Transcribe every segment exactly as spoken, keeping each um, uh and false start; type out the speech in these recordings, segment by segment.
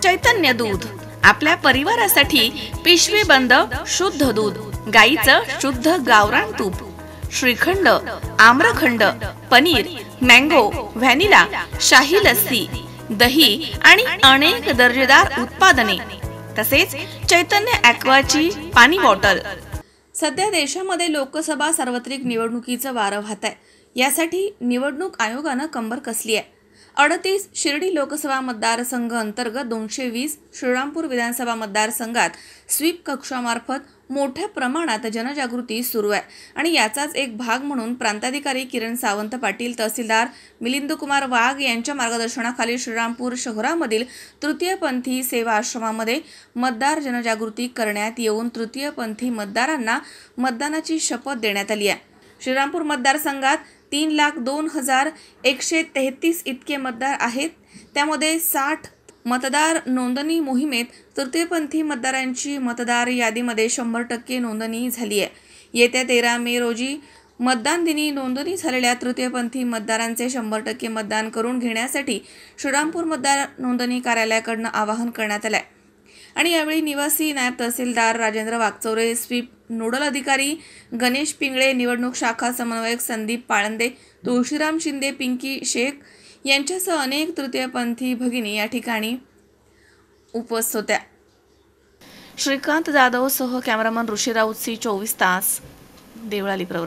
चैतन्य दूध, आपल्या परिवारासाठी पिशवी बंद शुद्ध दूध, गाईचं शुद्ध गावरान तूप, श्रीखंड, आम्रखंड, पनीर, मँगो, व्हॅनिला, शाही लस्सी, दही आणि अनेक दर्जेदार उत्पादने, तसेच चैतन्य ॲक्वाची पाणी बॉटल। सध्या देशामध्ये लोकसभा सार्वत्रिक निवडणुकीचं वारं वाहत आहे। यासाठी निवडणूक आयोगानं कंबर कसली आहे। अडतीस शिर्डी लोकसभा मतदारसंघ अंतर्गत दोनशे वीस श्रीरामपूर विधानसभा मतदारसंघात स्वीप कक्षामार्फत मोठ्या प्रमाणात जनजागृती सुरू आहे आणि याचाच एक भाग म्हणून प्रांताधिकारी किरण सावंत पाटील, तहसीलदार मिलिंद कुमार वाघ यांच्या मार्गदर्शनाखाली श्रीरामपूर शहरामधील तृतीयपंथी सेवा आश्रमामध्ये मतदार जनजागृती करण्यात येऊन तृतीयपंथी मतदारांना मतदानाची शपथ देण्यात आली आहे। श्रीरामपूर मतदारसंघात तीन लाख दोन हजार एकशे तेहतीस इतके मतदार आहेत। त्यामध्ये साठ मतदार नोंदणी मोहिमेत तृतीयपंथी मतदारांची मतदार यादीमध्ये शंभर टक्के नोंदणी झाली आहे। येत्या तेरा मे रोजी मतदान दिनी नोंदणी झालेल्या तृतीयपंथी मतदारांचे शंभर टक्के मतदान करून घेण्यासाठी श्रीरामपूर मतदार नोंदणी कार्यालयाकडून आवाहन करण्यात आले आणि यावेळी निवासी नायब तहसीलदार राजेंद्र वागचौरे, स्वीप नोडल अधिकारी गणेश पिंगळे, निवडणूक शाखा समन्वयक संदीप पाळंदे, तुळशीराम शिंदे, पिंकी शेख यांच्यासह अनेक तृतीयपंथी भगिनी या ठिकाणी उपस्थित होत्या। श्रीकांत जाधव सह कॅमेरामन ऋषी राऊत, सी चोवीस तास, Deolali Pravara.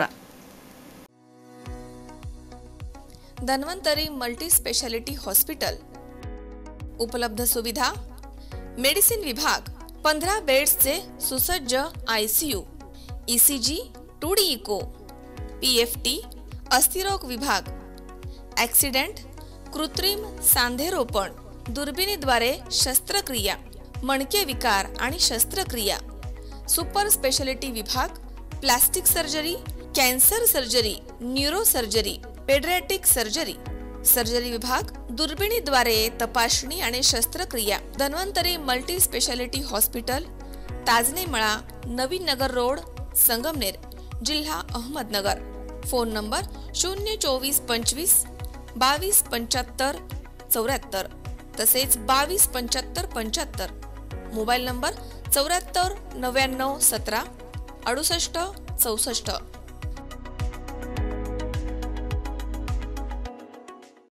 Dhanvantari multi speciality hospital, उपलब्ध सुविधा मेडिसिन विभाग, पंधरा बेड्सचे सुसज्ज ICU, ECG, two D echo, PFT, अस्थिरोग विभाग, ॲक्सिडेंट, कृत्रिम सांधेरोपण, दुर्बिणीद्वारे शस्त्रक्रिया, मणके विकार आणि शस्त्रक्रिया, सुपर स्पेशालिटी विभाग, plastic surgery, cancer surgery, neuro surgery, paediatric surgery, surgery विभाग, दुर्बिणीद्वारे तपासणी आणि शस्त्रक्रिया। Dhanvantari multi speciality hospital, Tajane Mala, Navin नगर रोड, संगमनेर, जिल्हा अहमदनगर। फोन नंबर शून्य चोवीस पंचवीस बावीस पंच्याहत्तर चौऱ्याहत्तर, तसेच बावीस पंच्याहत्तर पंच्याहत्तर। मोबाईल नंबर चौऱ्याहत्तर नव्याण्णव सतरा अडुसष्ट चौसष्ट।